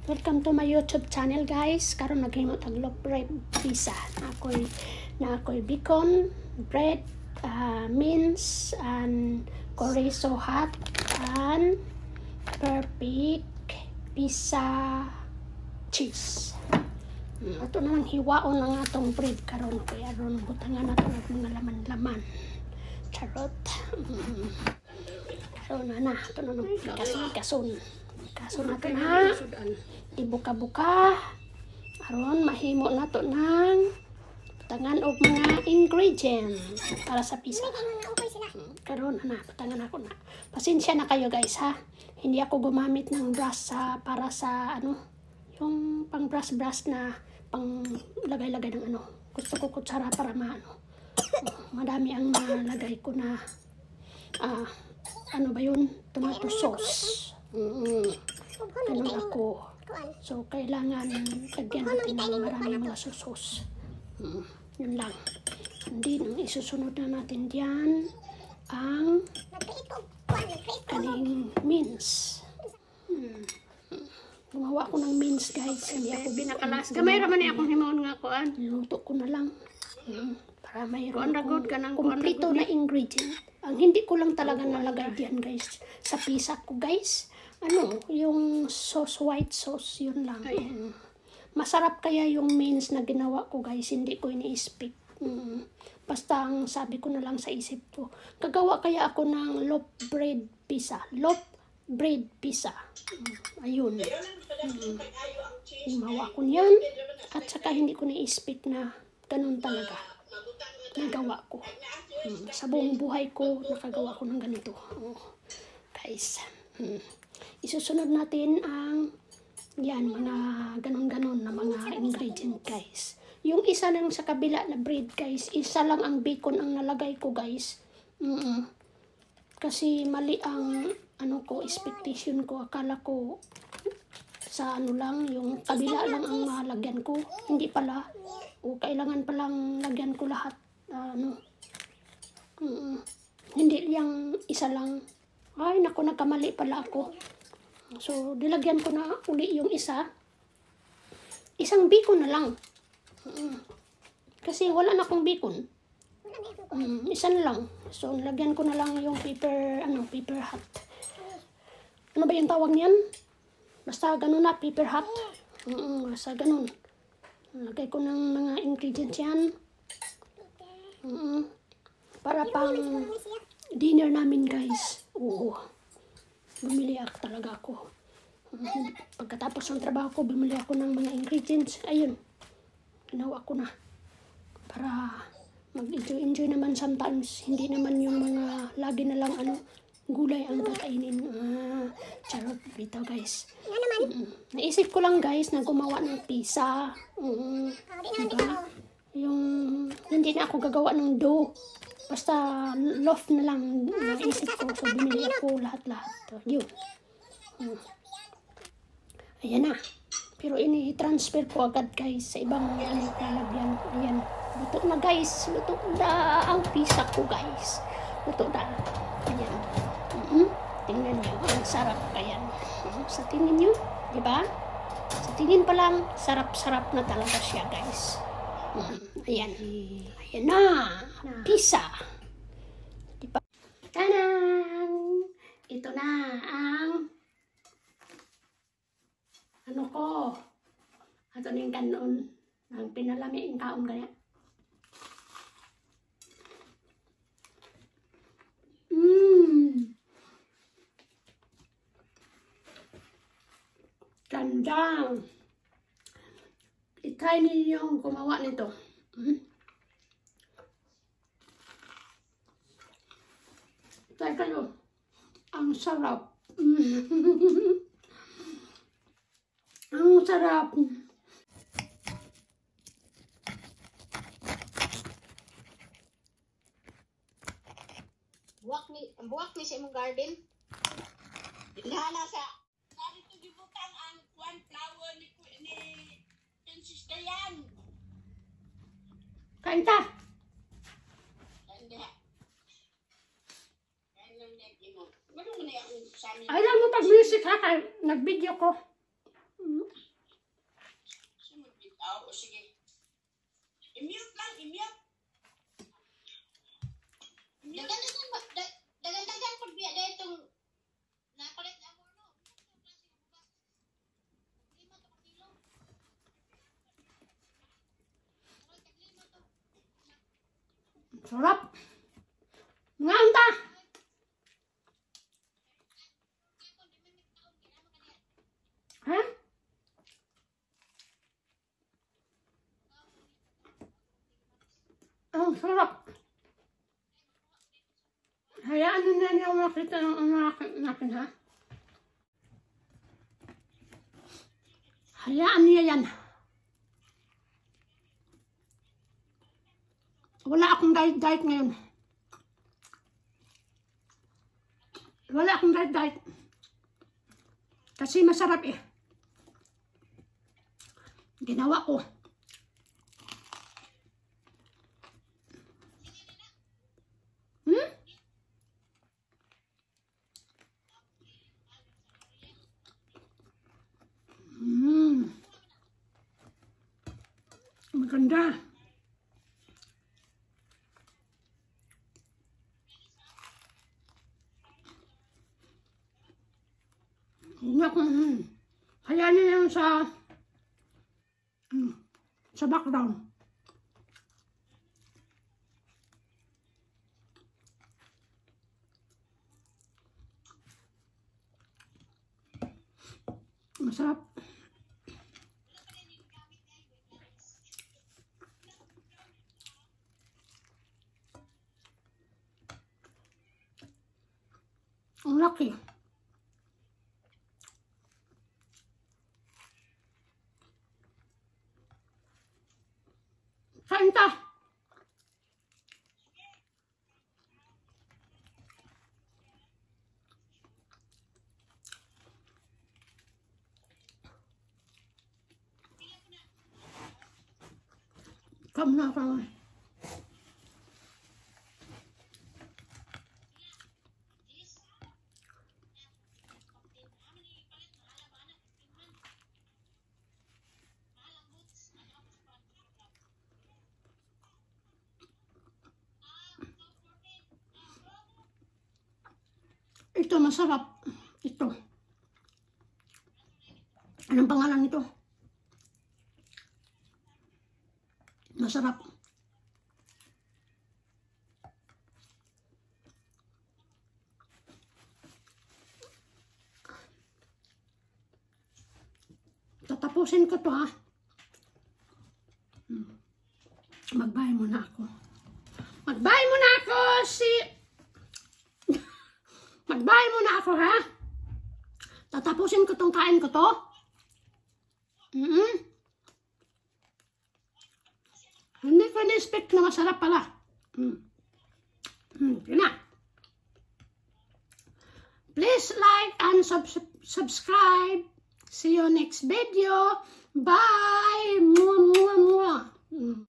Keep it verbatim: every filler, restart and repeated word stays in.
Welcome to my YouTube channel guys. Karon naghimo tag loaf bread pizza. Na ako'y na ako'y bacon, bread, uh, mince and chorizo hot and perfect pizza cheese. Hmm, ato na lang hiwaon ang atong bread karon kay aron butangan nato ng mga laman-laman. Charot. Hmm. Karon na na ato na nang kason kason. Kaso nato na ibuka-buka aron mahimo nato ng patangan og mga ingredients para sa pizza. Karon na patangan ako na. Pasensya na kayo guys ha. Hindi ako gumamit ng brush sa para sa ano yung pang brush brush na pang lagay-lagay ng ano. Gusto ko kutsara para maano. Madami ang malagay ko na ah, ano ba yun? Tomato sauce. Mm, ganun ako. So, kailangan lagyan natin ng maraming mga susos. Mm, yun lang. Hindi nang isusunod na natin dyan ang kaning mince. Mm. Gumawa ko ng mince guys. Hindi ako binakalas. Gamay raman ni akong himaon nga kuan. Luto ko na lang. Mm, para mayroon akong kumplito na ingredient. Ang hindi ko lang talaga nalagay diyan guys. Sa pizza ko guys. Ano, yung sauce, white sauce, yun lang. Mm. Masarap kaya yung mince na ginawa ko guys, hindi ko ini-speak. Mm. Basta ang sabi ko na lang sa isip ko, gagawa kaya ako ng loaf bread pizza. Loaf bread pizza. Mm. Ayun. Mm. Gumawa ko niyan, at saka hindi ko ni-speak na ganun talaga. Nagawa ko. Mm. Sa buong buhay ko, nakagawa ko ng ganito. Oh. Guys. Mm. Isusunod natin ang yan, mga ganon-ganon na mga ingredient guys. Yung isa lang sa kabila na bread guys, isa lang ang bacon ang nalagay ko guys. Mm -mm. Kasi mali ang ano ko, expectation ko. Akala ko sa ano lang, yung kabila lang ang malagyan ko. Hindi pala. O kailangan palang lagyan ko lahat. Uh, ano. Mm -mm. Hindi yung isa lang. Ay, naku, nagkamali pala ako. So, dilagyan ko na uli yung isa. Isang bacon na lang. Mm. Kasi wala na akong bacon. Mm, isa na lang. So, nilagyan ko na lang yung paper, ano, paper hot. Ano ba yung tawag niyan? Basta ganun na, paper hot. Mm, basta ganun. Lagay ko ng mga ingredients yan. Mm, para pang dinner namin guys. Oo. Bumili ako talaga ako. Pagkatapos ng trabaho ko, bumili ako ng mga ingredients. Ayun. Ginawa ko na. Para mag-enjoy-enjoy naman sometimes. Hindi naman yung mga lagi na lang ano, gulay ang kakainin. Ah, charot. Bitaw guys. Mm -mm. Naisip ko lang guys na gumawa ng pizza. Mm -mm. Diba? Yung hindi na ako gagawa ng dough. Basta loaf na lang naisip ko. So, binili ako lahat-lahat. Yun. Hmm. Ayan na. Pero ini-transfer ko agad guys sa ibang ano, lalagyan. Ayan. Luto na guys. Luto na ang pizza ko guys. Luto na. Ayan. Mm -hmm. Tingnan nyo. Ang sarap. Ayan. Sa tingin nyo. Diba? Sa tingin pa lang, sarap-sarap na talaga siya guys. Ayan. Ayan na. Pizza. Diba? Tanang! Ito na ang ano ko. Ito na yung kanon. Ang pinalami yung kaon kaya. Mmm. Ganda. I-try niyo yung gumawa nito. Mm. Try kayo. Ang sarap. Mm. Ang sarap. Buwak ni, buwak ni sa imong garden. Dinala sa narito gibutang ang one flower ni ni Princess Dayan. Kain ta. Ay lang mo pag-music ha, nag-video ko. sige. I-mute lang, i-mute. Dagan-dagan ba? Dagan-dagan po biya dahil itong napalit na mo, no? Lima to kilo. Sarap. Nganta. Ha? Oh, sarap. Hayaan nyo na niya makita ng anak natin, ha? Hayaan niya yan. Wala akong diet-diet ngayon. Wala akong diet-diet. Kasi masarap eh. Ginawa ko. Hmm? Hmm. Maganda. Nga kung hmm. Hayaan niyo yan sa hmm, sa background. Masarap. Ang laki. Kain ta. Kamu na ako. Ito masarap. Ito. Anong pangalan nito? Masarap. Tatapusin ko to, ha. Mag-bye muna ako. Mag-bye muna ako si... Mag-bye muna ako, ha. Tatapusin ko tong kain ko to. Mm-hmm. Hindi ko in-expect na masarap pala. Mm. Mm, yun na. Please like and sub subscribe. See you next video. Bye. Mwah, mwah, mwah. Mm.